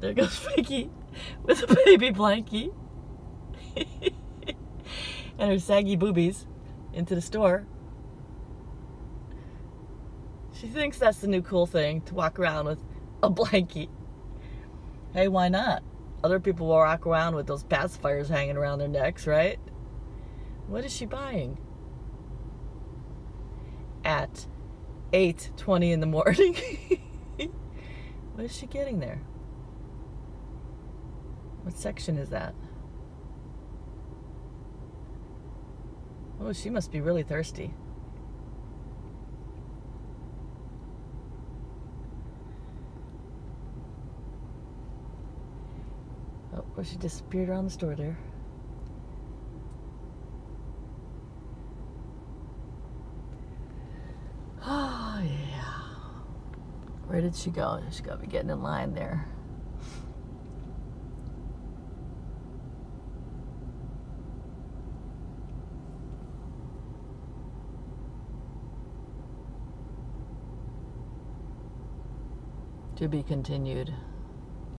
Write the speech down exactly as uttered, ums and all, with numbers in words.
There goes Vicky with a baby blankie and her saggy boobies into the store. She thinks that's the new cool thing, to walk around with a blankie. Hey, why not? Other people will walk around with those pacifiers hanging around their necks, right? What is she buying? At eight twenty in the morning. What is she getting there? What section is that? Oh, she must be really thirsty. Oh, well, she disappeared around the store there. Oh, yeah. Where did she go? She's got to be getting in line there. To be continued.